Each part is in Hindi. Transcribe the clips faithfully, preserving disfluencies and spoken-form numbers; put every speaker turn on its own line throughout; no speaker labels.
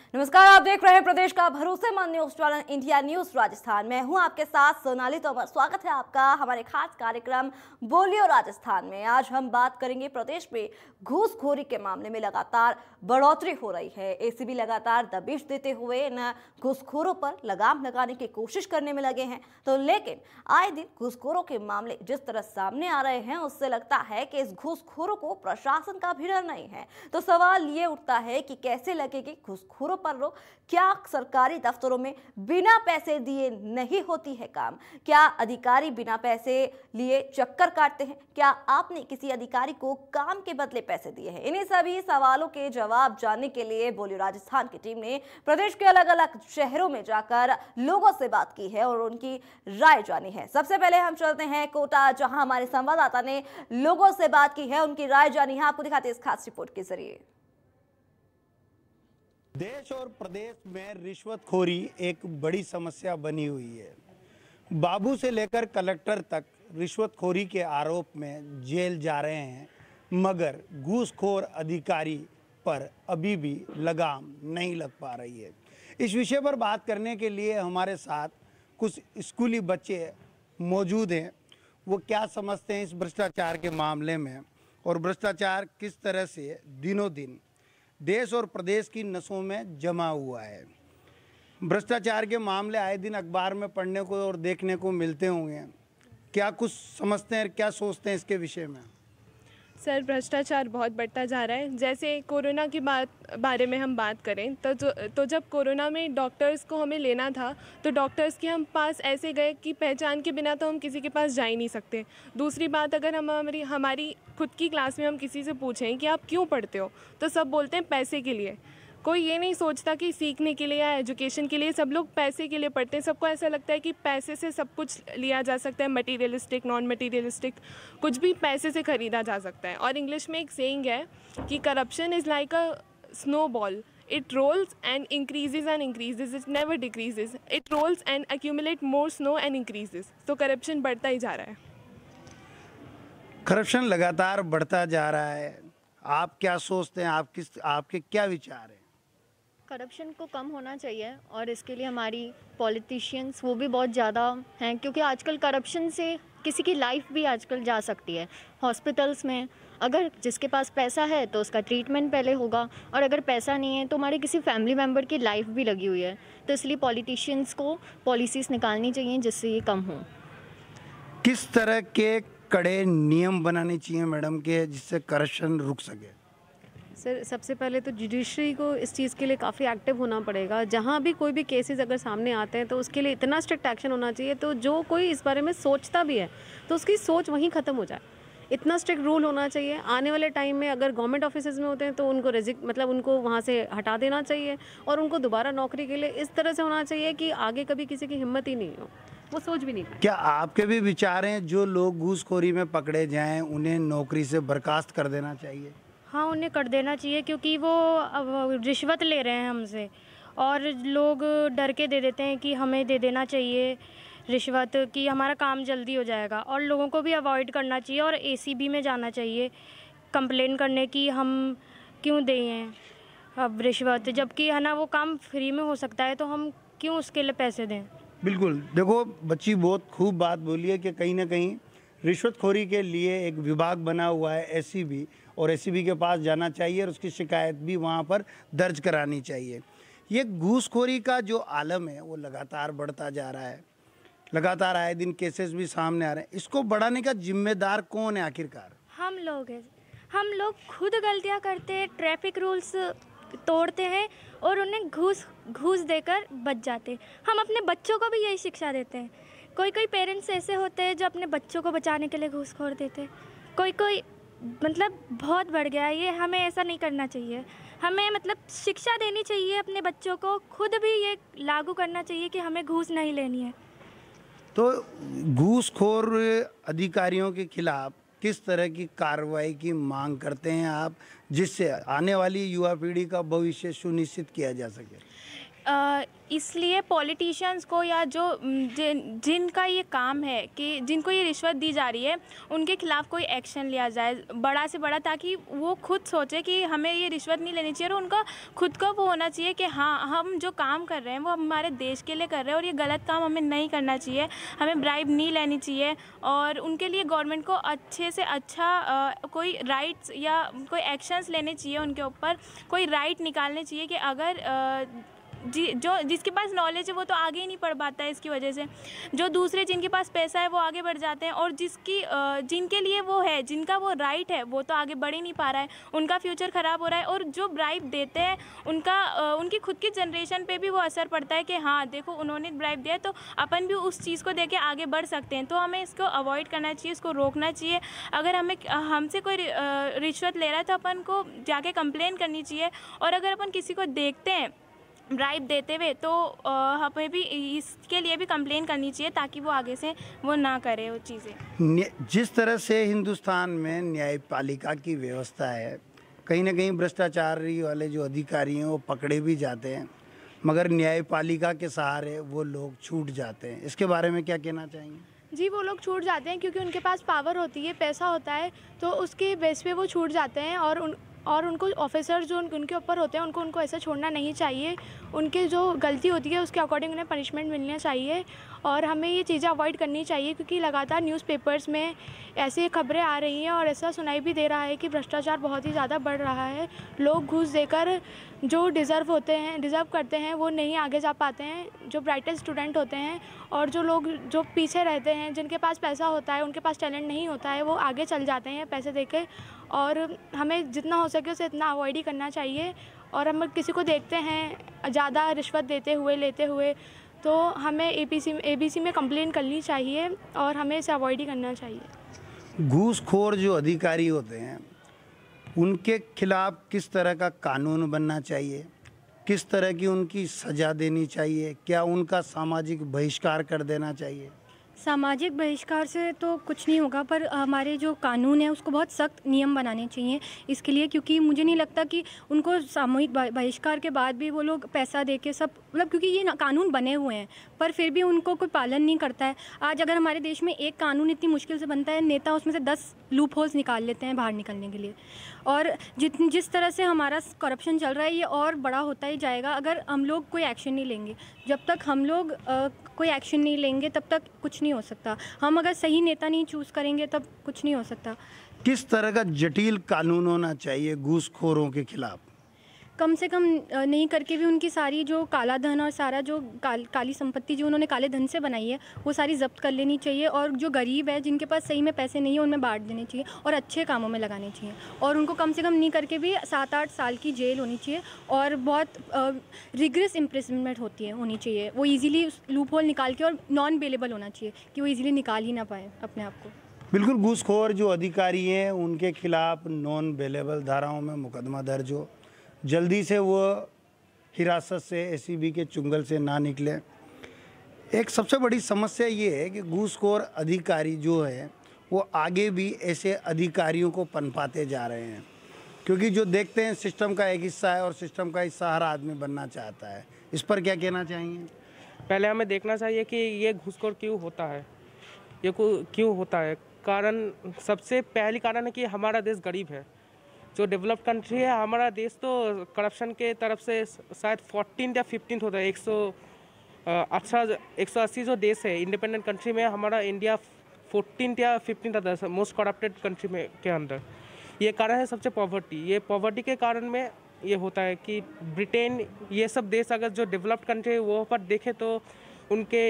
नमस्कार, आप देख रहे हैं प्रदेश का भरोसेमंद news channel India News Rajasthan. मैं हूं आपके साथ सोनाली तोमर। स्वागत है आपका हमारे खास कार्यक्रम बोलियो राजस्थान में। आज हम बात करेंगे प्रदेश में घूसखोरी के मामले में लगातार बढ़ोतरी हो रही है। एसीबी लगातार दबिश देते हुए इन घूसखोरों पर लगाम लगाने की कोशिश करने में लगे हैं। तो लेकिन आए दिन घूसखोरों के मामले जिस तरह सामने आ रहे हैं, उससे लगता है कि इस घूसखोरों को प्रशासन का भी डर नहीं है। तो सवाल ये उठता है कि कैसे लगेगी घूसखोरों पर रोक? क्या सरकारी दफ्तरों में बिना पैसे दिए नहीं होती है काम? क्या अधिकारी बिना पैसे लिए चक्कर काटते हैं? क्या आपने किसी अधिकारी को काम के बदले पैसे दिए हैं? इन्हीं सभी सवालों के जवाब जानने के लिए बोलियो राजस्थान की टीम ने प्रदेश के अलग अलग शहरों में जाकर लोगों से बात की है और उनकी राय जानी है। सबसे पहले हम चलते हैं कोटा, जहां हमारे संवाददाता ने लोगों से बात की है, उनकी राय जानी है। आपको दिखाते हैं इस खास रिपोर्ट के जरिए।
देश और प्रदेश में रिश्वतखोरी एक बड़ी समस्या बनी हुई है। बाबू से लेकर कलेक्टर तक रिश्वतखोरी के आरोप में जेल जा रहे हैं, मगर घूसखोर अधिकारी पर अभी भी लगाम नहीं लग पा रही है। इस विषय पर बात करने के लिए हमारे साथ कुछ स्कूली बच्चे मौजूद हैं। वो क्या समझते हैं इस भ्रष्टाचार के मामले में और भ्रष्टाचार किस तरह से दिनों दिन देश और प्रदेश की नसों में जमा हुआ है। भ्रष्टाचार के मामले आए दिन अखबार में पढ़ने को और देखने को मिलते होंगे। क्या कुछ समझते हैं, क्या सोचते हैं इसके विषय में?
सर, भ्रष्टाचार बहुत बढ़ता जा रहा है। जैसे कोरोना की बात बारे में हम बात करें तो जो तो जब कोरोना में डॉक्टर्स को हमें लेना था तो डॉक्टर्स के हम पास ऐसे गए कि पहचान के बिना तो हम किसी के पास जा ही नहीं सकते। दूसरी बात, अगर हम हमारी हमारी खुद की क्लास में हम किसी से पूछें कि आप क्यों पढ़ते हो, तो सब बोलते हैं पैसे के लिए। कोई ये नहीं सोचता कि सीखने के लिए या एजुकेशन के लिए। सब लोग पैसे के लिए पढ़ते हैं। सबको ऐसा लगता है कि पैसे से सब कुछ लिया जा सकता है, मटेरियलिस्टिक, नॉन मटेरियलिस्टिक, कुछ भी पैसे से ख़रीदा जा सकता है। और इंग्लिश में एक सेइंग है कि corruption is like a snowball, it rolls and increases and increases, it never decreases, it rolls and accumulate more snow and increases. तो करप्शन बढ़ता ही जा रहा है।
करप्शन लगातार बढ़ता जा रहा है। आप क्या सोचते हैं? आप किस आपके क्या विचार हैं?
करप्शन को कम होना चाहिए और इसके लिए हमारी पॉलिटिशियंस वो भी बहुत ज़्यादा हैं, क्योंकि आजकल करप्शन से किसी की लाइफ भी आजकल जा सकती है। हॉस्पिटल्स में अगर जिसके पास पैसा है तो उसका ट्रीटमेंट पहले होगा, और अगर पैसा नहीं है तो हमारे किसी फैमिली मेम्बर की लाइफ भी लगी हुई है। तो इसलिए पॉलिटिशियंस को पॉलिसीज़ निकालनी चाहिए जिससे ये कम हो।
किस तरह के कड़े नियम बनाने चाहिए मैडम के जिससे करप्शन रुक सके?
सर, सबसे पहले तो जुडिशरी को इस चीज़ के लिए काफ़ी एक्टिव होना पड़ेगा। जहाँ भी कोई भी केसेस अगर सामने आते हैं तो उसके लिए इतना स्ट्रिक्ट एक्शन होना चाहिए, तो जो कोई इस बारे में सोचता भी है तो उसकी सोच वहीं ख़त्म हो जाए। इतना स्ट्रिक्ट रूल होना चाहिए। आने वाले टाइम में अगर गवर्नमेंट ऑफिसेज में होते हैं तो उनको रेजिक मतलब उनको वहाँ से हटा देना चाहिए और उनको दोबारा नौकरी के लिए इस तरह से होना चाहिए कि आगे कभी किसी की हिम्मत ही नहीं हो, वो सोच भी नहीं पाए।
क्या आपके भी विचार हैं जो लोग घूसखोरी में पकड़े जाएं उन्हें नौकरी से बर्खास्त कर देना चाहिए?
हाँ, उन्हें कर देना चाहिए, क्योंकि वो रिश्वत ले रहे हैं हमसे और लोग डर के दे देते हैं कि हमें दे देना चाहिए रिश्वत, कि हमारा काम जल्दी हो जाएगा। और लोगों को भी अवॉइड करना चाहिए और एसीबी में जाना चाहिए कंप्लेन करने की हम क्यों दें हैं अब रिश्वत, जबकि है ना वो काम फ्री में हो सकता है, तो हम क्यों उसके लिए पैसे दें।
बिल्कुल। देखो, बच्ची बहुत खूब बात बोली है कि कहीं ना कहीं रिश्वतखोरी के लिए एक विभाग बना हुआ है एसीबी, और एसीबी के पास जाना चाहिए और उसकी शिकायत भी वहाँ पर दर्ज करानी चाहिए। ये घूसखोरी का जो आलम है वो लगातार बढ़ता जा रहा है। लगातार आए दिन केसेस भी सामने आ रहे हैं। इसको बढ़ाने का जिम्मेदार कौन है आखिरकार?
हम लोग हैं। हम लोग खुद गलतियाँ करते हैं, ट्रैफिक रूल्स तोड़ते हैं और उन्हें घूस घूस देकर बच जाते हैं। हम अपने बच्चों को भी यही शिक्षा देते हैं। कोई कोई पेरेंट्स ऐसे होते हैं जो अपने बच्चों को बचाने के लिए घूसखोर देते हैं। कोई कोई मतलब बहुत बढ़ गया है ये। हमें ऐसा नहीं करना चाहिए। हमें मतलब शिक्षा देनी चाहिए अपने बच्चों को, खुद भी ये लागू करना चाहिए कि हमें घूस नहीं लेनी है।
तो घूसखोर अधिकारियों के खिलाफ किस तरह की कार्रवाई की मांग करते हैं आप, जिससे आने वाली युवा पीढ़ी का भविष्य सुनिश्चित किया जा सके?
अ, इसलिए पॉलिटिशियंस को या जो जिन जिनका ये काम है कि जिनको ये रिश्वत दी जा रही है उनके खिलाफ़ कोई एक्शन लिया जाए बड़ा से बड़ा, ताकि वो खुद सोचे कि हमें ये रिश्वत नहीं लेनी चाहिए और उनका खुद का वो होना चाहिए कि हाँ हम जो काम कर रहे हैं वो हमारे देश के लिए कर रहे हैं और ये गलत काम हमें नहीं करना चाहिए, हमें ब्राइब नहीं लेनी चाहिए। और उनके लिए गवर्नमेंट को अच्छे से अच्छा आ, कोई राइट्स या कोई एक्शंस लेने चाहिए, उनके ऊपर कोई राइट निकालने चाहिए कि अगर आ, जी जो जिसके पास नॉलेज है वो तो आगे ही नहीं बढ़ पाता है इसकी वजह से, जो दूसरे जिनके पास पैसा है वो आगे बढ़ जाते हैं और जिसकी जिनके लिए वो है, जिनका वो राइट है, वो तो आगे बढ़ ही नहीं पा रहा है, उनका फ्यूचर ख़राब हो रहा है। और जो ब्राइब देते हैं उनका उनकी खुद की जनरेशन पे भी वो असर पड़ता है कि हाँ देखो उन्होंने ब्राइब दिया तो अपन भी उस चीज़ को देके आगे बढ़ सकते हैं। तो हमें इसको अवॉइड करना चाहिए, इसको रोकना चाहिए। अगर हमें हमसे कोई रिश्वत ले रहा है तो अपन को जाके कंप्लेन करनी चाहिए और अगर अपन किसी को देखते हैं ब्राइब देते हुए तो हमें भी इसके लिए भी कंप्लेन करनी चाहिए ताकि वो आगे से वो ना करे वो चीज़ें।
जिस तरह से हिंदुस्तान में न्यायपालिका की व्यवस्था है, कहीं ना कहीं भ्रष्टाचारी वाले जो अधिकारी हैं वो पकड़े भी जाते हैं, मगर न्यायपालिका के सहारे वो लोग छूट जाते हैं। इसके बारे में क्या कहना चाहेंगे?
जी, वो लोग छूट जाते हैं क्योंकि उनके पास पावर होती है, पैसा होता है, तो उसके बेस पे वो छूट जाते हैं और उन और उनको ऑफिसर जो उनके ऊपर होते हैं उनको उनको ऐसा छोड़ना नहीं चाहिए। उनके जो गलती होती है उसके अकॉर्डिंग उन्हें पनिशमेंट मिलना चाहिए और हमें ये चीज़ें अवॉइड करनी चाहिए क्योंकि लगातार न्यूज़पेपर्स में ऐसी खबरें आ रही हैं और ऐसा सुनाई भी दे रहा है कि भ्रष्टाचार बहुत ही ज़्यादा बढ़ रहा है। लोग घूस देकर जो डिज़र्व होते हैं डिज़र्व करते हैं वो नहीं आगे जा पाते हैं, जो ब्राइटेस्ट स्टूडेंट होते हैं, और जो लोग जो पीछे रहते हैं जिनके पास पैसा होता है, उनके पास टैलेंट नहीं होता है, वो आगे चल जाते हैं पैसे देके। और हमें जितना हो सके उसे इतना अवॉइड ही करना चाहिए। और हम किसी को देखते हैं ज़्यादा रिश्वत देते हुए लेते हुए तो हमें एपीसी एबीसी में कंप्लेन करनी चाहिए और हमें इसे अवॉइड ही करना चाहिए।
घूसखोर जो अधिकारी होते हैं उनके खिलाफ किस तरह का कानून बनना चाहिए, किस तरह की उनकी सज़ा देनी चाहिए, क्या उनका सामाजिक बहिष्कार कर देना चाहिए?
सामाजिक बहिष्कार से तो कुछ नहीं होगा, पर हमारे जो कानून है उसको बहुत सख्त नियम बनाने चाहिए इसके लिए, क्योंकि मुझे नहीं लगता कि उनको सामूहिक बहिष्कार के बाद भी वो लोग पैसा दे के सब, मतलब क्योंकि ये कानून बने हुए हैं पर फिर भी उनको कोई पालन नहीं करता है। आज अगर हमारे देश में एक कानून इतनी मुश्किल से बनता है, नेता उसमें से दस लूप होल्स निकाल लेते हैं बाहर निकलने के लिए। और जित जिस तरह से हमारा करप्शन चल रहा है ये और बड़ा होता ही जाएगा अगर हम लोग कोई एक्शन नहीं लेंगे। जब तक हम लोग आ, कोई एक्शन नहीं लेंगे तब तक कुछ नहीं हो सकता। हम अगर सही नेता नहीं चूज़ करेंगे तब कुछ नहीं हो सकता।
किस तरह का जटिल कानून होना चाहिए घूसखोरों के खिलाफ?
कम से कम नहीं करके भी उनकी सारी जो काला धन और सारा जो काल, काली संपत्ति जो उन्होंने काले धन से बनाई है वो सारी जब्त कर लेनी चाहिए। और जो गरीब है जिनके पास सही में पैसे नहीं है उनमें बांट देने चाहिए और अच्छे कामों में लगाने चाहिए। और उनको कम से कम नहीं करके भी सात आठ साल की जेल होनी चाहिए और बहुत रिग्रेस इम्प्रिजनमेंट होती है होनी चाहिए। वो ईजिली लूप होल निकाल के, और नॉन बेलेबल होना चाहिए कि वो ईजिली निकाल ही ना पाए अपने आप को।
बिल्कुल, घूसखोर जो अधिकारी हैं उनके खिलाफ नॉन बेलेबल धाराओं में मुकदमा दर्ज हो, जल्दी से वो हिरासत से एसीबी के चुंगल से ना निकले। एक सबसे बड़ी समस्या ये है कि घूसखोर अधिकारी जो है वो आगे भी ऐसे अधिकारियों को पनपाते जा रहे हैं, क्योंकि जो देखते हैं सिस्टम का एक हिस्सा है और सिस्टम का हिस्सा हर आदमी बनना चाहता है। इस पर क्या कहना चाहेंगे?
पहले हमें देखना चाहिए कि ये घूसखोर क्यों होता है, ये क्यों होता है। कारण सबसे पहली कारण है कि हमारा देश गरीब है। जो डेवलप्ड कंट्री है हमारा देश तो करप्शन के तरफ से शायद फोर्टीन या फिफ्टीन होता है। एक सौ अच्छा एक सौ अस्सी जो देश है इंडिपेंडेंट कंट्री में हमारा इंडिया फोर्टीन या फिफ्टीन था मोस्ट करप्टेड कंट्री में के अंदर। ये कारण है सबसे पॉवर्टी। ये पॉवर्टी के कारण में ये होता है कि ब्रिटेन ये सब देश अगर जो डेवलप्ड कंट्री है वो पर देखे तो उनके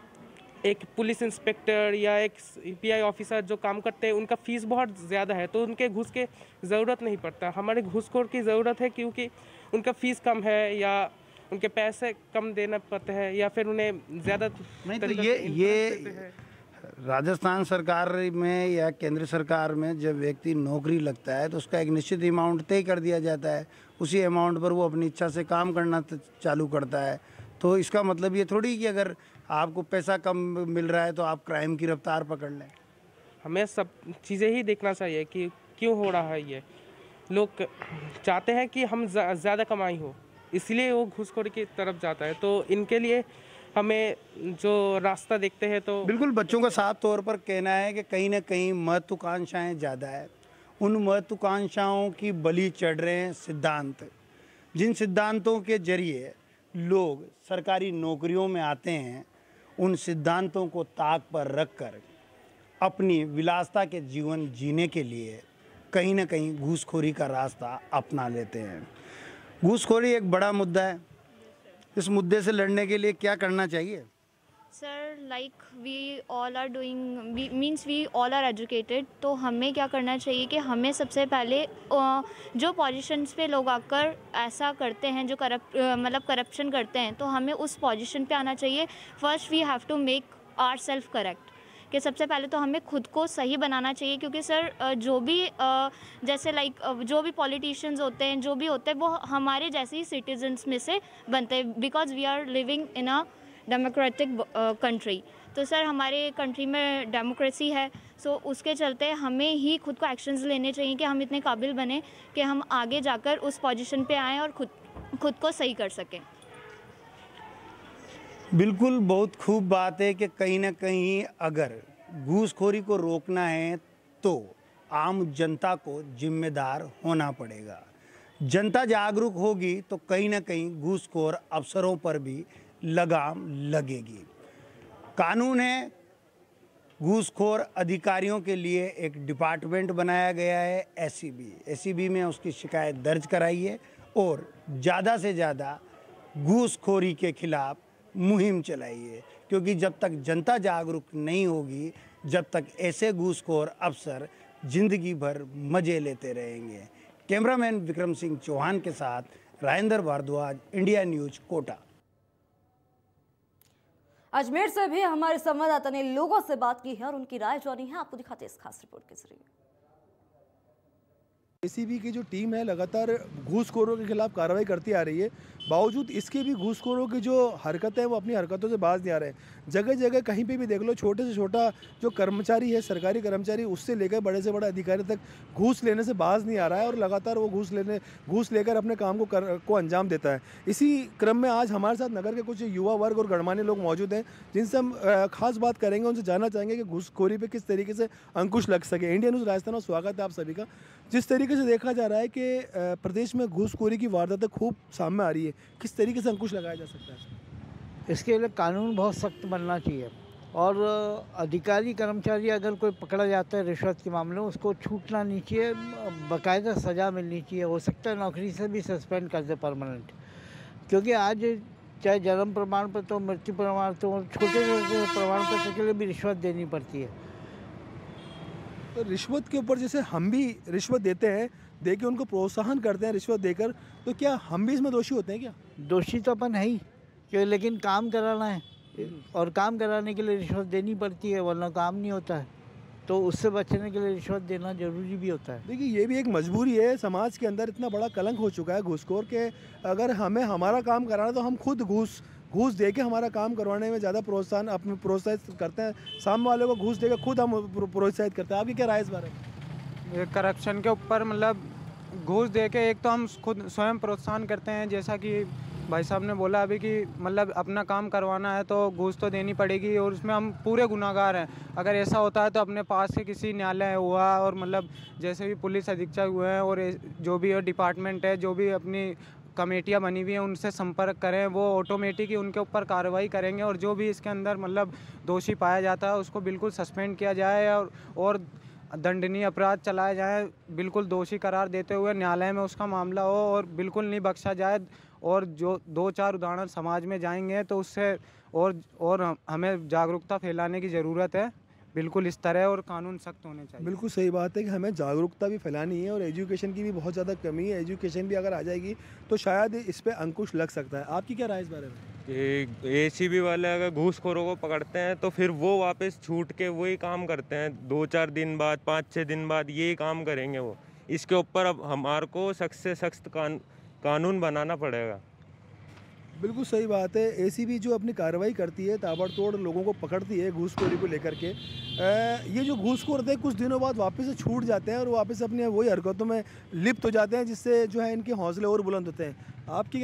एक पुलिस इंस्पेक्टर या एक पीआई ऑफिसर जो काम करते हैं उनका फीस बहुत ज़्यादा है, तो उनके घूस के ज़रूरत नहीं पड़ता। हमारे घूसखोर की ज़रूरत है क्योंकि उनका फीस कम है या उनके पैसे कम देना पड़ते हैं या फिर उन्हें ज़्यादा
नहीं। तो ये ये राजस्थान सरकार में या केंद्र सरकार में जब व्यक्ति नौकरी लगता है तो उसका एक निश्चित अमाउंट तय कर दिया जाता है, उसी अमाउंट पर वो अपनी इच्छा से काम करना चालू करता है। तो इसका मतलब ये थोड़ी कि अगर आपको पैसा कम मिल रहा है तो आप क्राइम की रफ्तार पकड़ लें।
हमें सब चीज़ें ही देखना चाहिए कि क्यों हो रहा है। ये लोग चाहते हैं कि हम ज़्यादा कमाई हो, इसलिए वो घूसखोरी की तरफ जाता है। तो इनके लिए हमें जो रास्ता देखते हैं तो
बिल्कुल बच्चों का साफ तौर पर कहना है कि कहीं ना कहीं महत्वाकांक्षाएं ज़्यादा है। उन महत्वाकांक्षाओं की बलि चढ़ रहे हैं सिद्धांत, जिन सिद्धांतों के जरिए लोग सरकारी नौकरियों में आते हैं। उन सिद्धांतों को ताक पर रखकर अपनी विलासता के जीवन जीने के लिए कहीं ना कहीं घूसखोरी का रास्ता अपना लेते हैं। घूसखोरी एक बड़ा मुद्दा है। इस मुद्दे से लड़ने के लिए क्या करना चाहिए?
Sir like we all are doing means we all are educated, तो हमें क्या करना चाहिए कि हमें सबसे पहले अ, जो पोजीशंस पे लोग आकर ऐसा करते हैं, जो करप्ट मतलब करप्शन करते हैं, तो हमें उस पोजीशन पे आना चाहिए। First we have to make our self correct, कि सबसे पहले तो हमें खुद को सही बनाना चाहिए। क्योंकि सर अ, जो भी अ, जैसे लाइक जो भी पॉलिटिशियंस होते हैं, जो भी होते हैं, वो हमारे जैसे ही सिटीजन्स में से बनते हैं, because we are living in a democratic country. तो सर हमारे कंट्री में डेमोक्रेसी है, सो उसके चलते हमें ही खुद को एक्शंस लेने चाहिए कि हम इतने काबिल बने कि हम आगे जाकर उस पोजीशन पे आएँ और खुद खुद को सही कर सकें।
बिल्कुल, बहुत खूब बात है कि कहीं ना कहीं अगर घूसखोरी को रोकना है तो आम जनता को जिम्मेदार होना पड़ेगा। जनता जागरूक होगी तो कहीं ना कहीं घूसखोर अफसरों पर भी लगाम लगेगी। कानून है, घूसखोर अधिकारियों के लिए एक डिपार्टमेंट बनाया गया है एसीबी। एसीबी में उसकी शिकायत दर्ज कराइए और ज़्यादा से ज़्यादा घूसखोरी के खिलाफ मुहिम चलाइए, क्योंकि जब तक जनता जागरूक नहीं होगी, जब तक ऐसे घूसखोर अफसर जिंदगी भर मज़े लेते रहेंगे। कैमरामैन विक्रम सिंह चौहान के साथ राजेंद्र भारद्वाज, इंडिया न्यूज, कोटा।
अजमेर से भी हमारे संवाददाता ने लोगों से बात की है और उनकी राय जानी है। आपको दिखाते हैं इस खास रिपोर्ट के जरिए।
एसीबी की जो टीम है लगातार घूसखोरों के खिलाफ कार्रवाई करती आ रही है। बावजूद इसके भी घूसखोरों की जो हरकतें हैं वो अपनी हरकतों से बाज नहीं आ रहे हैं। जगह जगह कहीं पे भी देख लो, छोटे से छोटा जो कर्मचारी है, सरकारी कर्मचारी, उससे लेकर बड़े से बड़ा अधिकारी तक घूस लेने से बाज नहीं आ रहा है और लगातार वो घूस लेने घूस लेकर अपने काम को कर, को अंजाम देता है। इसी क्रम में आज हमारे साथ नगर के कुछ युवा वर्ग और गणमान्य लोग मौजूद हैं, जिनसे हम खास बात करेंगे, उनसे जानना चाहेंगे कि घूसखोरी पर किस तरीके से अंकुश लग सके। इंडिया न्यूज़ राजस्थान में स्वागत है आप सभी का। जिस तरीके से देखा जा रहा है कि प्रदेश में घूसखोरी की वारदातें खूब सामने आ रही है, किस तरीके से अंकुश लगाया जा सकता है?
इसके लिए कानून बहुत सख्त बनना चाहिए और अधिकारी कर्मचारी अगर कोई पकड़ा जाता है रिश्वत के मामले में, उसको छूटना नहीं चाहिए, बाकायदा सज़ा मिलनी चाहिए। हो सकता है नौकरी से भी सस्पेंड कर दे परमानेंट, क्योंकि आज चाहे जन्म प्रमाण पत्र हो, मृत्यु प्रमाण पत्र हो, छोटे छोटे प्रमाण पत्र के लिए भी रिश्वत देनी पड़ती है।
तो रिश्वत के ऊपर जैसे हम भी रिश्वत देते हैं, दे के उनको प्रोत्साहन करते हैं रिश्वत देकर, तो क्या हम भी इसमें दोषी होते हैं क्या?
दोषी तो अपन है ही, क्यों, लेकिन काम कराना है और काम कराने के लिए रिश्वत देनी पड़ती है, वरना काम नहीं होता है। तो उससे बचने के लिए रिश्वत देना जरूरी भी होता है।
देखिए, ये भी एक मजबूरी है। समाज के अंदर इतना बड़ा कलंक हो चुका है घूसखोर के, अगर हमें हमारा काम कराना तो हम खुद घूस घूस दे के हमारा काम करवाने में ज़्यादा प्रोत्साहन अपने प्रोत्साहित करते हैं। सामने वाले को घूस देकर खुद हम प्रोत्साहित करते हैं। आपकी क्या राय इस बारे में?
करप्शन के ऊपर मतलब घूस दे के एक तो हम खुद स्वयं प्रोत्साहन करते हैं, जैसा कि भाई साहब ने बोला अभी कि मतलब अपना काम करवाना है तो घूस तो देनी पड़ेगी और उसमें हम पूरे गुनाहगार हैं। अगर ऐसा होता है तो अपने पास से किसी न्यायालय हुआ और मतलब जैसे भी पुलिस अधीक्षक हुए हैं और जो भी डिपार्टमेंट है, जो भी अपनी कमेटियाँ बनी हुई हैं, उनसे संपर्क करें, वो ऑटोमेटिक ही उनके ऊपर कार्रवाई करेंगे और जो भी इसके अंदर मतलब दोषी पाया जाता है उसको बिल्कुल सस्पेंड किया जाए और और दंडनीय अपराध चलाए जाए, बिल्कुल दोषी करार देते हुए न्यायालय में उसका मामला हो और बिल्कुल नहीं बख्शा जाए। और जो दो चार उदाहरण समाज में जाएंगे तो उससे और और हमें जागरूकता फैलाने की ज़रूरत है। बिल्कुल इस तरह और कानून सख्त होने चाहिए। बिल्कुल
सही बात है कि हमें जागरूकता भी फैलानी है और एजुकेशन की भी बहुत ज़्यादा कमी है। एजुकेशन भी अगर आ जाएगी तो शायद इस पर अंकुश लग सकता है। आपकी क्या राय इस बारे में?
एसीबी वाले अगर घूसखोरों को पकड़ते हैं तो फिर वो वापस छूट के वही काम करते हैं, दो चार दिन बाद, पाँच छः दिन बाद यही काम करेंगे वो। इसके ऊपर अब हमारे को सख्त से सख्त कान, कानून बनाना पड़ेगा।
बिल्कुल सही बात है। एसीबी जो अपनी कार्रवाई करती है, ताबड़तोड़ लोगों को पकड़ती है घूसखोरी को लेकर के, ये जो घूसखोर होते हैं कुछ दिनों बाद वापस से छूट जाते हैं और वापस अपने वही हरकतों में लिप्त हो जाते हैं, जिससे जो है इनके हौसले और बुलंद होते हैं। आपकी क्या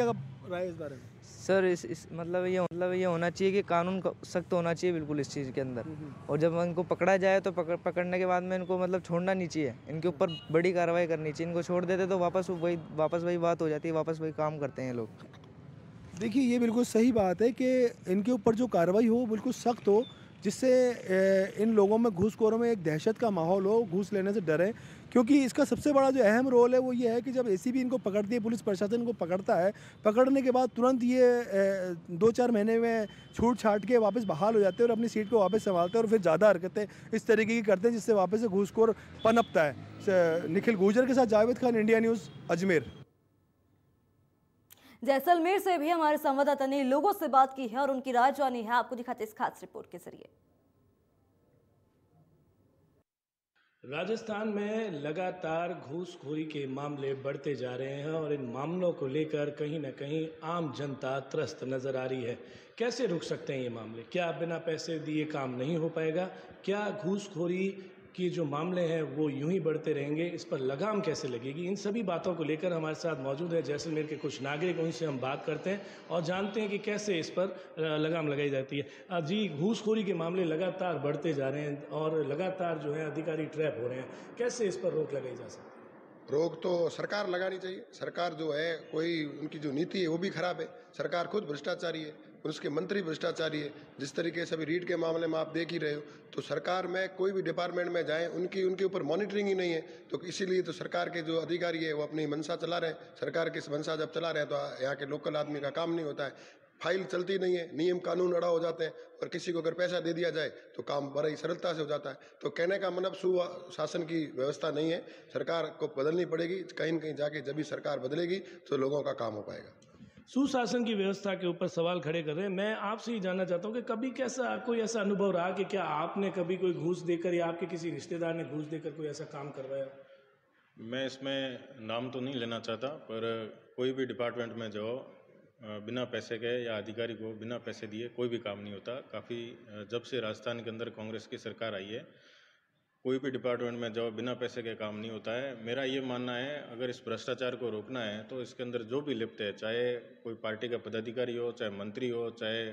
राय इस बारे में?
सर इस, इस मतलब ये मतलब ये होना चाहिए कि कानून सख्त होना चाहिए बिल्कुल इस चीज़ के अंदर, और जब इनको पकड़ा जाए तो पकड़ पकड़ने के बाद में इनको मतलब छोड़ना नहीं चाहिए, इनके ऊपर बड़ी कार्रवाई करनी चाहिए। इनको छोड़ देते तो वापस वही वापस वही बात हो जाती है, वापस वही काम करते हैं लोग।
देखिए ये बिल्कुल सही बात है कि इनके ऊपर जो कार्रवाई हो बिल्कुल सख्त हो, जिससे इन लोगों में घूसखोरों में एक दहशत का माहौल हो, घूस लेने से डरें। क्योंकि इसका सबसे बड़ा जो अहम रोल है वो ये है कि जब एसीबी इनको पकड़ती है, पुलिस प्रशासन इनको पकड़ता है, पकड़ने के बाद तुरंत ये दो चार महीने में छूट छाट के वापस बहाल हो जाते हैं और अपनी सीट को वापस संभालते हैं और फिर ज़्यादा हरकतें इस तरीके की करते हैं जिससे वापस से घूसखोर पनपता है। निखिल गुर्जर के साथ जावेद खान, इंडिया न्यूज़, अजमेर।
जैसलमेर से भी हमारे संवाददाता ने लोगों से बात की है और उनकी राय जानी है, आपको दिखाते इस खास रिपोर्ट के जरिए।
राजस्थान में लगातार घूसखोरी के मामले बढ़ते जा रहे हैं और इन मामलों को लेकर कहीं ना कहीं आम जनता त्रस्त नजर आ रही है। कैसे रुक सकते हैं ये मामले? क्या बिना पैसे दिए काम नहीं हो पाएगा? क्या घूसखोरी की जो मामले हैं वो यूं ही बढ़ते रहेंगे? इस पर लगाम कैसे लगेगी? इन सभी बातों को लेकर हमारे साथ मौजूद है जैसलमेर के कुछ नागरिक, उनसे हम बात करते हैं और जानते हैं कि कैसे इस पर लगाम लगाई जाती है। जी, घूसखोरी के मामले लगातार बढ़ते जा रहे हैं और लगातार जो है अधिकारी ट्रैप हो रहे हैं, कैसे इस पर रोक लगाई जा सकती है?
रोक तो सरकार लगानी चाहिए। सरकार जो है, कोई उनकी जो नीति है वो भी खराब है। सरकार खुद भ्रष्टाचारी है, उसके मंत्री भ्रष्टाचारी है। जिस तरीके से अभी रीट के मामले में आप देख ही रहे हो, तो सरकार में कोई भी डिपार्टमेंट में जाएं, उनकी उनके ऊपर मॉनिटरिंग ही नहीं है। तो इसीलिए तो सरकार के जो अधिकारी है वो अपनी मंशा चला रहे हैं। सरकार की मंशा जब चला रहे हैं तो यहाँ के लोकल आदमी का काम नहीं होता है, फाइल चलती नहीं है, नियम कानून अड़ा हो जाते हैं और किसी को अगर पैसा दे दिया जाए तो काम बड़ी सरलता से हो जाता है। तो कहने का मतलब सुशासन की व्यवस्था नहीं है, सरकार को बदलनी पड़ेगी। कहीं न कहीं जाके जब भी सरकार बदलेगी तो लोगों का काम हो पाएगा।
सुशासन की व्यवस्था के ऊपर सवाल खड़े कर रहे हैं। मैं आपसे ही जानना चाहता हूं कि कभी कैसा कोई ऐसा अनुभव रहा कि क्या आपने कभी कोई घूस देकर या आपके किसी रिश्तेदार ने घूस देकर कोई ऐसा काम करवाया?
मैं इसमें नाम तो नहीं लेना चाहता, पर कोई भी डिपार्टमेंट में जाओ, बिना पैसे के या अधिकारी को बिना पैसे दिए कोई भी काम नहीं होता। काफ़ी जब से राजस्थान के अंदर कांग्रेस की सरकार आई है, कोई भी डिपार्टमेंट में जाओ बिना पैसे के काम नहीं होता है। मेरा ये मानना है, अगर इस भ्रष्टाचार को रोकना है तो इसके अंदर जो भी लिप्त है, चाहे कोई पार्टी का पदाधिकारी हो, चाहे मंत्री हो, चाहे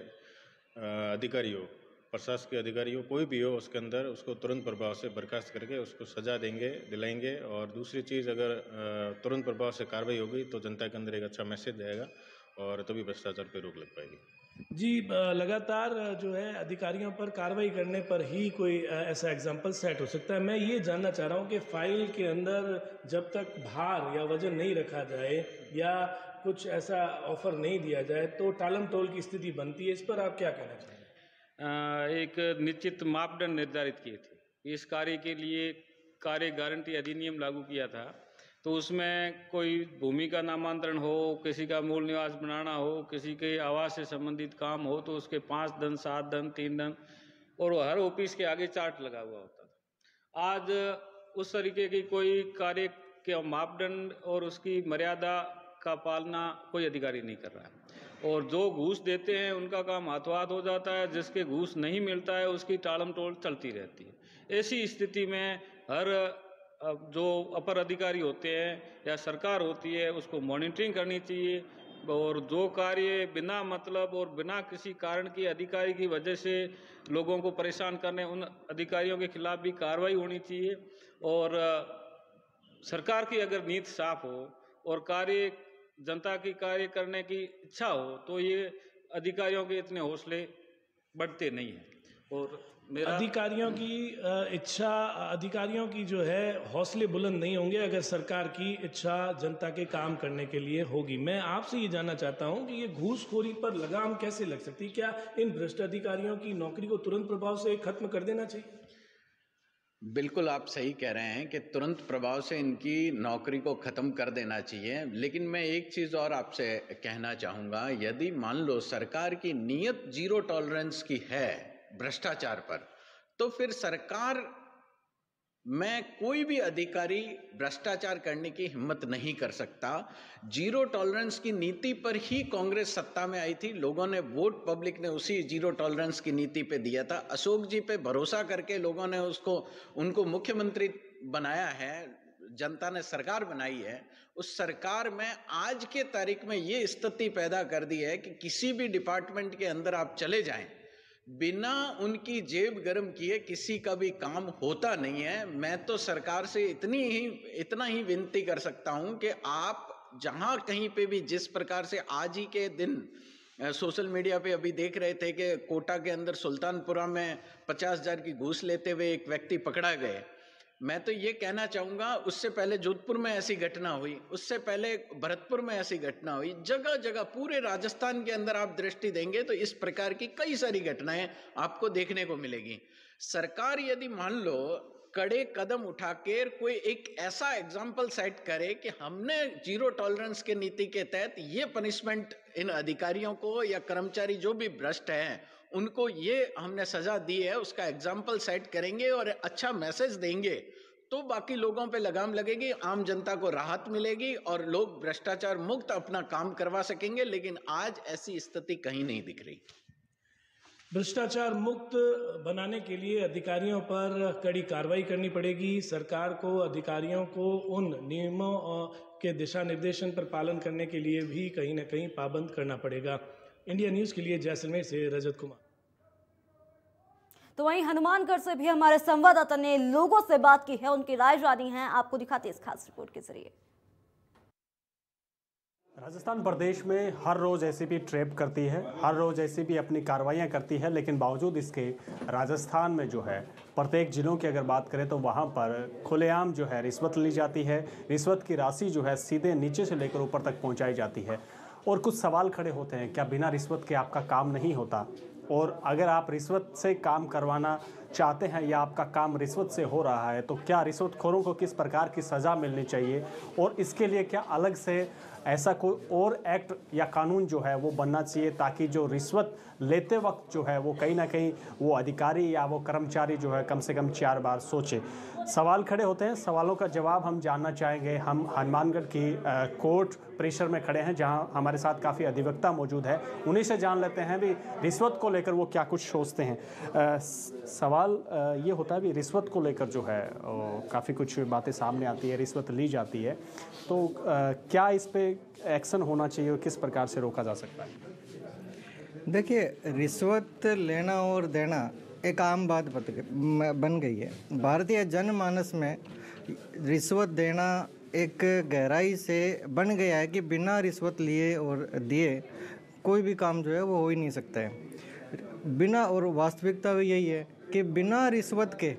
अधिकारी हो, प्रशासकीय अधिकारी हो, कोई भी हो, उसके अंदर उसको तुरंत प्रभाव से बर्खास्त करके उसको सजा देंगे, दिलाएंगे। और दूसरी चीज़, अगर तुरंत प्रभाव से कार्रवाई होगी तो जनता के अंदर एक अच्छा मैसेज जाएगा और तभी भ्रष्टाचार पर रोक लग पाएगी।
जी, लगातार जो है अधिकारियों पर कार्रवाई करने पर ही कोई ऐसा एग्जाम्पल सेट हो सकता है। मैं ये जानना चाह रहा हूँ कि फाइल के अंदर जब तक भार या वजन नहीं रखा जाए या कुछ ऐसा ऑफर नहीं दिया जाए तो टालम टोल की स्थिति बनती है। इस पर आप क्या कहना चाहेंगे?
एक निश्चित मापदंड निर्धारित किए थे। इस कार्य के लिए कार्य गारंटी अधिनियम लागू किया था, तो उसमें कोई भूमि का नामांतरण हो, किसी का मूल निवास बनाना हो, किसी के आवास से संबंधित काम हो तो उसके पाँच दिन, सात दिन, तीन दिन और हर ऑफिस के आगे चार्ट लगा हुआ होता था। आज उस तरीके की कोई कार्य के मापदंड और उसकी मर्यादा का पालना कोई अधिकारी नहीं कर रहा है और जो घूस देते हैं उनका काम हाथों हाथ हो जाता है। जिसके घूस नहीं मिलता है उसकी टालम टोल चलती रहती है। ऐसी स्थिति में हर जो अपर अधिकारी होते हैं या सरकार होती है उसको मॉनिटरिंग करनी चाहिए और जो कार्य बिना मतलब और बिना किसी कारण की अधिकारी की वजह से लोगों को परेशान करने, उन अधिकारियों के खिलाफ भी कार्रवाई होनी चाहिए। और सरकार की अगर नीति साफ हो और कार्य जनता की कार्य करने की इच्छा हो तो ये अधिकारियों के इतने हौसले बढ़ते नहीं हैं। और मेरा
अधिकारियों की इच्छा, अधिकारियों की जो है हौसले बुलंद नहीं होंगे अगर सरकार की इच्छा जनता के काम करने के लिए होगी। मैं आपसे ये जानना चाहता हूँ कि ये घूसखोरी पर लगाम कैसे लग सकती है? क्या इन भ्रष्ट अधिकारियों की नौकरी को तुरंत प्रभाव से खत्म कर देना चाहिए?
बिल्कुल आप सही कह रहे हैं कि तुरंत प्रभाव से इनकी नौकरी को ख़त्म कर देना चाहिए। लेकिन मैं एक चीज़ और आपसे कहना चाहूँगा, यदि मान लो सरकार की नीयत जीरो टॉलरेंस की है भ्रष्टाचार पर, तो फिर सरकार में कोई भी अधिकारी भ्रष्टाचार करने की हिम्मत नहीं कर सकता। जीरो टॉलरेंस की नीति पर ही कांग्रेस सत्ता में आई थी। लोगों ने वोट, पब्लिक ने उसी जीरो टॉलरेंस की नीति पे दिया था। अशोक जी पे भरोसा करके लोगों ने उसको उनको मुख्यमंत्री बनाया है। जनता ने सरकार बनाई है, उस सरकार में आज के तारीख में ये स्थिति पैदा कर दी है कि किसी भी डिपार्टमेंट के अंदर आप चले जाएं, बिना उनकी जेब गर्म किए किसी का भी काम होता नहीं है। मैं तो सरकार से इतनी ही इतना ही विनती कर सकता हूं कि आप जहां कहीं पे भी, जिस प्रकार से आज ही के दिन सोशल मीडिया पे अभी देख रहे थे कि कोटा के अंदर सुल्तानपुरा में पचास हजार की घूस लेते हुए एक व्यक्ति पकड़ा गए, मैं तो ये कहना चाहूँगा, उससे पहले जोधपुर में ऐसी घटना हुई, उससे पहले भरतपुर में ऐसी घटना हुई, जगह जगह पूरे राजस्थान के अंदर आप दृष्टि देंगे तो इस प्रकार की कई सारी घटनाएं आपको देखने को मिलेगी। सरकार यदि मान लो कड़े कदम उठाकर कोई एक ऐसा एग्जाम्पल सेट करे कि हमने जीरो टॉलरेंस के नीति के तहत ये पनिशमेंट इन अधिकारियों को या कर्मचारी जो भी भ्रष्ट हैं उनको ये हमने सजा दी है, उसका एग्जाम्पल सेट करेंगे और अच्छा मैसेज देंगे तो बाकी लोगों पे लगाम लगेगी, आम जनता को राहत मिलेगी और लोग भ्रष्टाचार मुक्त अपना काम करवा सकेंगे। लेकिन आज ऐसी स्थिति कहीं नहीं दिख रही।
भ्रष्टाचार मुक्त बनाने के लिए अधिकारियों पर कड़ी कार्रवाई करनी पड़ेगी। सरकार को अधिकारियों को उन नियमों के दिशा निर्देशन पर पालन करने के लिए भी कहीं ना कहीं पाबंद करना पड़ेगा। इंडिया न्यूज़ के लिए जैसलमेर से रजत कुमार।
तो वहीं हनुमानगढ़ से भी हमारे संवाददाता ने लोगों से बात की है, उनकी राय जानी है, आपको दिखाते हैं इस खास रिपोर्ट के जरिए।
राजस्थान प्रदेश में हर रोज़ एसीपी ट्रैप करती है, हर रोज़ एसीपी अपनी कार्रवाइयाँ करती है, लेकिन बावजूद इसके राजस्थान में जो है प्रत्येक ज़िलों की अगर बात करें तो वहाँ पर खुलेआम जो है रिश्वत ली जाती है। रिश्वत की राशि जो है सीधे नीचे से लेकर ऊपर तक पहुँचाई जाती है। और कुछ सवाल खड़े होते हैं, क्या बिना रिश्वत के आपका काम नहीं होता? और अगर आप रिश्वत से काम करवाना चाहते हैं या आपका काम रिश्वत से हो रहा है तो क्या रिश्वतखोरों को किस प्रकार की सज़ा मिलनी चाहिए? और इसके लिए क्या अलग से ऐसा कोई और एक्ट या कानून जो है वो बनना चाहिए ताकि जो रिश्वत लेते वक्त जो है वो कहीं ना कहीं वो अधिकारी या वो कर्मचारी जो है कम से कम चार बार सोचे। सवाल खड़े होते हैं, सवालों का जवाब हम जानना चाहेंगे। हम हनुमानगढ़ की आ, कोर्ट परिसर में खड़े हैं जहां हमारे साथ काफ़ी अधिवक्ता मौजूद है, उन्हीं से जान लेते हैं भी रिश्वत को लेकर वो क्या कुछ सोचते हैं। आ, सवाल आ, ये होता है भी रिश्वत को लेकर जो है काफ़ी कुछ बातें सामने आती है, रिश्वत ली जाती है, तो आ, क्या इस पर एक्शन होना चाहिए और किस प्रकार से रोका जा सकता है?
देखिए, रिश्वत लेना और देना एक आम बात बन गई है। भारतीय जनमानस में रिश्वत देना एक गहराई से बन गया है कि बिना रिश्वत लिए और दिए कोई भी काम जो है वो हो ही नहीं सकता है। बिना, और वास्तविकता भी यही है कि बिना रिश्वत के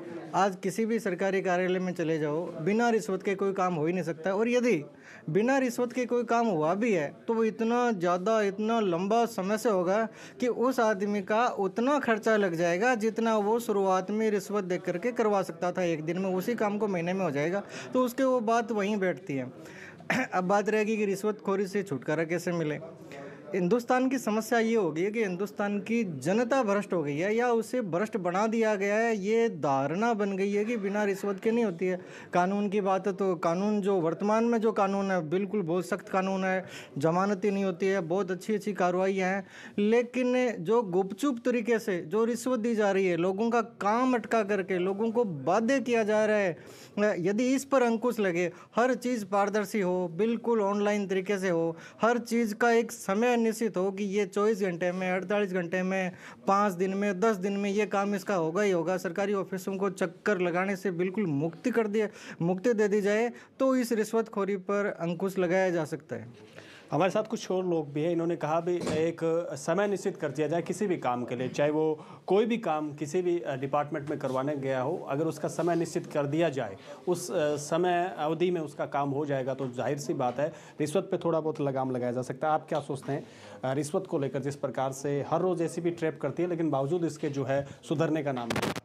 आज किसी भी सरकारी कार्यालय में चले जाओ, बिना रिश्वत के कोई काम हो ही नहीं सकता। और यदि बिना रिश्वत के कोई काम हुआ भी है तो वो इतना ज़्यादा, इतना लंबा समय से होगा कि उस आदमी का उतना खर्चा लग जाएगा जितना वो शुरुआत में रिश्वत दे करके करवा सकता था एक दिन में, उसी काम को महीने में हो जाएगा। तो उसके वो बात वहीं बैठती है। अब बात रहेगी कि रिश्वतखोरी से छुटकारा कैसे मिले। हिंदुस्तान की समस्या ये हो गई है कि हिंदुस्तान की जनता भ्रष्ट हो गई है या उसे भ्रष्ट बना दिया गया है। ये धारणा बन गई है कि बिना रिश्वत के नहीं होती है। कानून की बात है तो कानून जो वर्तमान में जो कानून है बिल्कुल बहुत सख्त कानून है, जमानती नहीं होती है, बहुत अच्छी अच्छी कार्रवाइयाँ हैं। लेकिन जो गुपचुप तरीके से जो रिश्वत दी जा रही है, लोगों का काम अटका करके लोगों को बाध्य किया जा रहा है, यदि इस पर अंकुश लगे, हर चीज़ पारदर्शी हो, बिल्कुल ऑनलाइन तरीके से हो, हर चीज़ का एक समय निश्चित हो कि ये चौबीस घंटे में, अड़तालीस घंटे में, पाँच दिन में, दस दिन में ये काम इसका होगा ही होगा, सरकारी ऑफिसों को चक्कर लगाने से बिल्कुल मुक्ति कर दिए मुक्ति दे दी जाए तो इस रिश्वतखोरी पर अंकुश लगाया जा सकता है।
हमारे साथ कुछ और लोग भी हैं, इन्होंने कहा भी एक समय निश्चित कर दिया जाए किसी भी काम के लिए, चाहे वो कोई भी काम किसी भी डिपार्टमेंट में करवाने गया हो, अगर उसका समय निश्चित कर दिया जाए, उस समय अवधि में उसका काम हो जाएगा तो जाहिर सी बात है रिश्वत पे थोड़ा बहुत लगाम लगाया जा सकता है। आप क्या सोचते हैं रिश्वत को लेकर, जिस प्रकार से हर रोज़ एसीपी ट्रैप करती है लेकिन बावजूद इसके जो है सुधरने का नाम नहीं?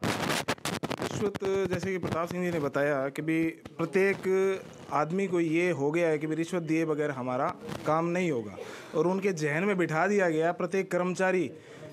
रिश्वत, जैसे कि प्रताप सिंह जी ने बताया कि भी प्रत्येक आदमी को ये हो गया है कि भी रिश्वत दिए बगैर हमारा काम नहीं होगा, और उनके जहन में बिठा दिया गया प्रत्येक कर्मचारी,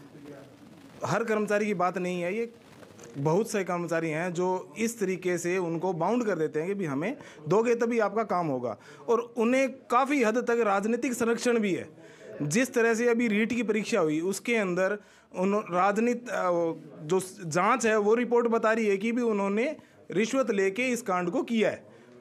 हर कर्मचारी की बात नहीं है, ये बहुत से कर्मचारी हैं जो इस तरीके से उनको बाउंड कर देते हैं कि भी हमें दोगे तभी आपका काम होगा। और उन्हें काफ़ी हद तक राजनीतिक संरक्षण भी है। जिस तरह से अभी रीट की परीक्षा हुई उसके अंदर उन राजनीति जो जांच है वो रिपोर्ट बता रही है कि भी उन्होंने रिश्वत लेके इस कांड को किया है।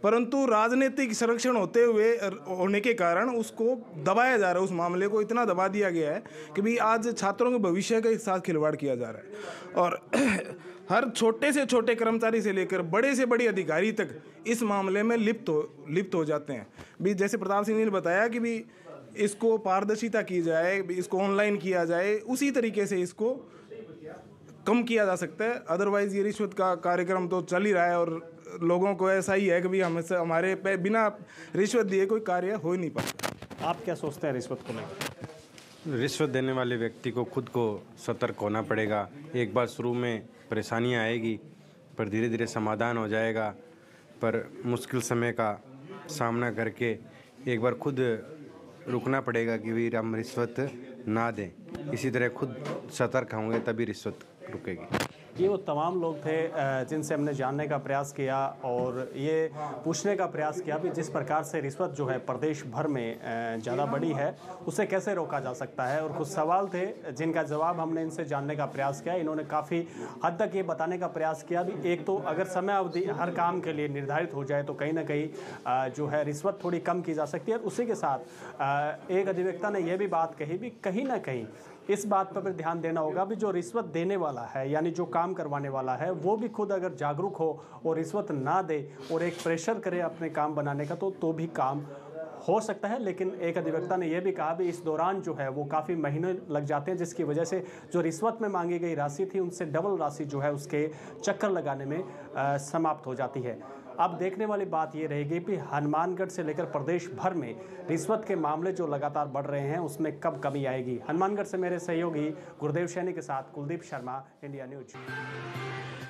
परंतु राजनीतिक संरक्षण होते हुए होने के कारण उसको दबाया जा रहा है। उस मामले को इतना दबा दिया गया है कि भाई आज छात्रों के भविष्य के साथ खिलवाड़ किया जा रहा है और हर छोटे से छोटे कर्मचारी से लेकर बड़े से बड़े अधिकारी तक इस मामले में लिप्त हो लिप्त हो जाते हैं। भी जैसे प्रताप सिंह जी ने बताया कि भी इसको पारदर्शिता की जाए, इसको ऑनलाइन किया जाए, उसी तरीके से इसको कम किया जा सकता है। अदरवाइज़ ये रिश्वत का कार्यक्रम तो चल ही रहा है और लोगों को ऐसा ही है कि भी हमें हमारे पे बिना रिश्वत दिए कोई कार्य हो ही नहीं पाता।
आप क्या सोचते हैं रिश्वत को लेकर?
रिश्वत देने वाले व्यक्ति को खुद को सतर्क होना पड़ेगा। एक बार शुरू में परेशानियां आएगी पर धीरे धीरे समाधान हो जाएगा, पर मुश्किल समय का सामना करके एक बार खुद रुकना पड़ेगा कि वीर हम रिश्वत ना दें। इसी तरह खुद सतर्क होंगे तभी रिश्वत रुकेगी।
ये वो तमाम लोग थे जिनसे हमने जानने का प्रयास किया और ये पूछने का प्रयास किया कि जिस प्रकार से रिश्वत जो है प्रदेश भर में ज़्यादा बड़ी है उसे कैसे रोका जा सकता है, और कुछ सवाल थे जिनका जवाब हमने इनसे जानने का प्रयास किया। इन्होंने काफ़ी हद तक ये बताने का प्रयास किया भी एक तो अगर समय अवधि हर काम के लिए निर्धारित हो जाए तो कहीं ना कहीं जो है रिश्वत थोड़ी कम की जा सकती है। उसी के साथ एक अधिवक्ता ने यह भी बात कही भी कहीं ना कहीं इस बात पर भी ध्यान देना होगा भी जो रिश्वत देने वाला है यानी जो काम करवाने वाला है वो भी खुद अगर जागरूक हो और रिश्वत ना दे और एक प्रेशर करे अपने काम बनाने का तो तो भी काम हो सकता है। लेकिन एक अधिवक्ता ने यह भी कहा भी इस दौरान जो है वो काफ़ी महीने लग जाते हैं, जिसकी वजह से जो रिश्वत में मांगी गई राशि थी उनसे डबल राशि जो है उसके चक्कर लगाने में आ, समाप्त हो जाती है। अब देखने वाली बात ये रहेगी कि हनुमानगढ़ से लेकर प्रदेश भर में रिश्वत के मामले जो लगातार बढ़ रहे हैं उसमें कब कमी आएगी। हनुमानगढ़ से मेरे सहयोगी गुरुदेव सैनी के साथ कुलदीप शर्मा, इंडिया न्यूज।